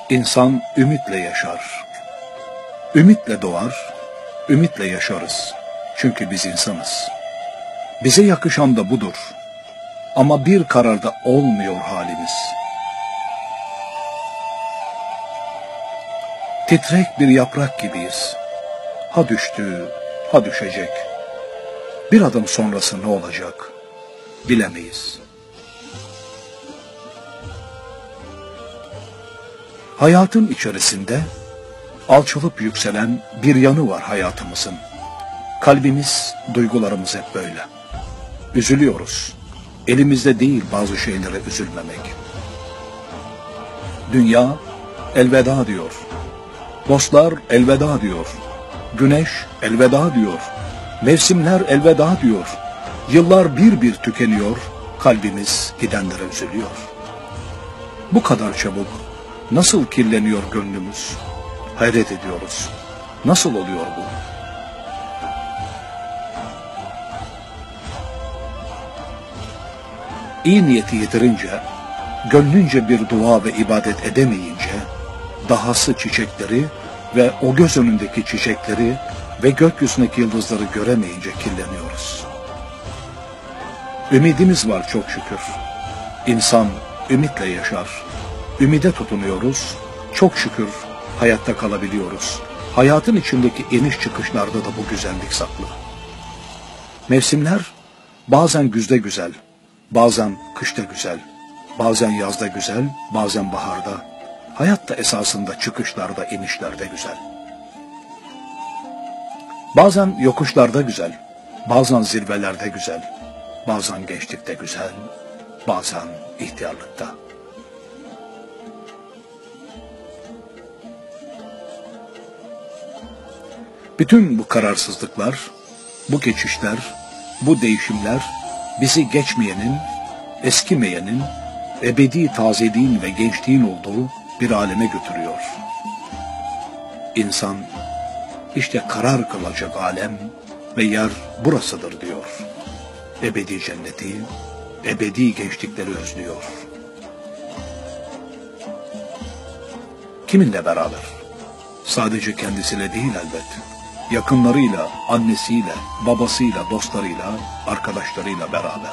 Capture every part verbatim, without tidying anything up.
İnsan ümitle yaşar. Ümitle doğar, ümitle yaşarız. Çünkü biz insanız. Bize yakışan da budur. Ama bir kararda olmuyor halimiz. Titrek bir yaprak gibiyiz. Ha düştü, ha düşecek. Bir adım sonrası ne olacak bilemeyiz. Hayatın içerisinde alçalıp yükselen bir yanı var hayatımızın. Kalbimiz, duygularımız hep böyle. Üzülüyoruz. Elimizde değil bazı şeylere üzülmemek. Dünya elveda diyor. Dostlar elveda diyor. Güneş elveda diyor. Mevsimler elveda diyor. Yıllar bir bir tükeniyor. Kalbimiz gidenlere üzülüyor. Bu kadar çabuk nasıl kirleniyor gönlümüz? Hayret ediyoruz. Nasıl oluyor bu? İyi niyeti yitirince, gönlünce bir dua ve ibadet edemeyince, dahası çiçekleri ve o göz önündeki çiçekleri ve gökyüzündeki yıldızları göremeyince kirleniyoruz. Ümidimiz var çok şükür. İnsan ümitle yaşar. Ümide tutunuyoruz. Çok şükür hayatta kalabiliyoruz. Hayatın içindeki iniş çıkışlarda da bu güzellik saklı. Mevsimler bazen güzde güzel, bazen kışta güzel, bazen yazda güzel, bazen baharda. Hayat da esasında çıkışlarda, inişlerde güzel. Bazen yokuşlarda güzel, bazen zirvelerde güzel, bazen gençlikte güzel, bazen ihtiyarlıkta. Bütün bu kararsızlıklar, bu geçişler, bu değişimler bizi geçmeyenin, eskimeyenin, ebedi tazeliğin ve gençliğin olduğu bir aleme götürüyor. İnsan işte karar kılacak alem ve yer burasıdır diyor. Ebedi cenneti, ebedi gençlikleri özlüyor. Kiminle beraber? Sadece kendisiyle değil elbet. Yakınlarıyla, annesiyle, babasıyla, dostlarıyla, arkadaşlarıyla beraber.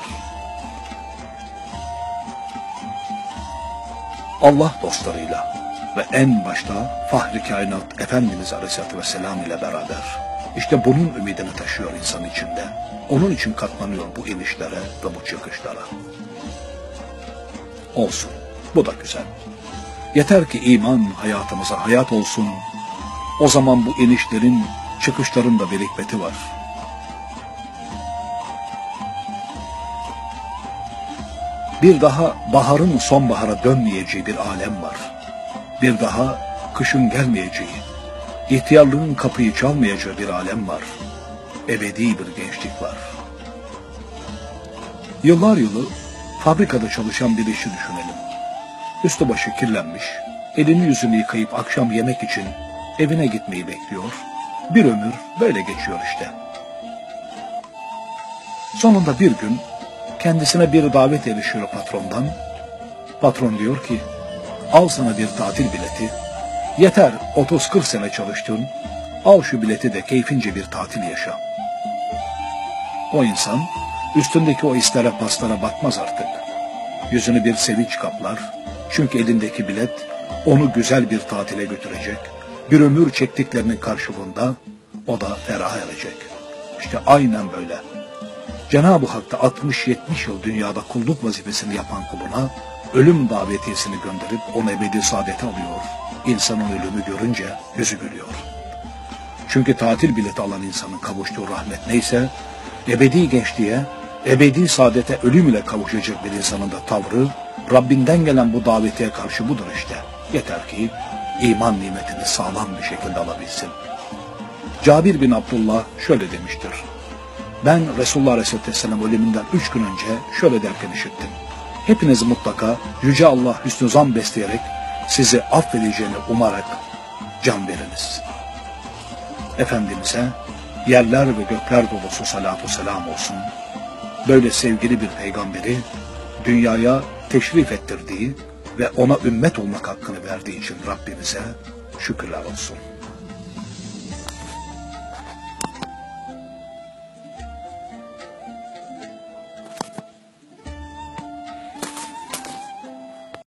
Allah dostlarıyla ve en başta Fahri Kainat Efendimiz Aleyhisselatü Vesselam ile beraber. İşte bunun ümidini taşıyor insan içinde. Onun için katlanıyor bu inişlere ve bu çıkışlara. Olsun, bu da güzel. Yeter ki iman hayatımıza hayat olsun. O zaman bu inişlerin, çıkışların da bir hikmeti var. Bir daha baharın sonbahara dönmeyeceği bir alem var. Bir daha kışın gelmeyeceği, ihtiyarlığın kapıyı çalmayacağı bir alem var. Ebedi bir gençlik var. Yıllar yılı fabrikada çalışan bir işi düşünelim. Üstü başı kirlenmiş, elini yüzünü yıkayıp akşam yemek için evine gitmeyi bekliyor. Bir ömür böyle geçiyor işte. Sonunda bir gün kendisine bir davet erişiyor patrondan. Patron diyor ki, al sana bir tatil bileti. Yeter otuz kırk sene çalıştın, al şu bileti de keyfince bir tatil yaşa. O insan üstündeki o islere paslara bakmaz artık. Yüzünü bir sevinç kaplar. Çünkü elindeki bilet onu güzel bir tatile götürecek. Bir ömür çektiklerinin karşılığında o da ferah erecek. İşte aynen böyle. Cenab-ı Hak da altmış yetmiş yıl dünyada kulluk vazifesini yapan kuluna ölüm davetiyesini gönderip onu ebedi saadete alıyor. İnsanın ölümü görünce yüzü gülüyor. Çünkü tatil bileti alan insanın kavuştuğu rahmet neyse, ebedi gençliğe, ebedi saadete ölüm ile kavuşacak bir insanın da tavrı, Rabbinden gelen bu davetiye karşı budur işte. Yeter ki iman nimetini sağlam bir şekilde alabilsin. Cabir bin Abdullah şöyle demiştir. Ben Resulullah Aleyhisselatü Vesselam ölümünden üç gün önce şöyle derken işittim. Hepiniz mutlaka Yüce Allah hüsnü zan besleyerek sizi affedeceğini umarak can veriniz. Efendimiz'e yerler ve gökler dolusu salatu selam olsun. Böyle sevgili bir peygamberi dünyaya teşrif ettirdiği, ve ona ümmet olmak hakkını verdiği için Rabbimize şükürler olsun.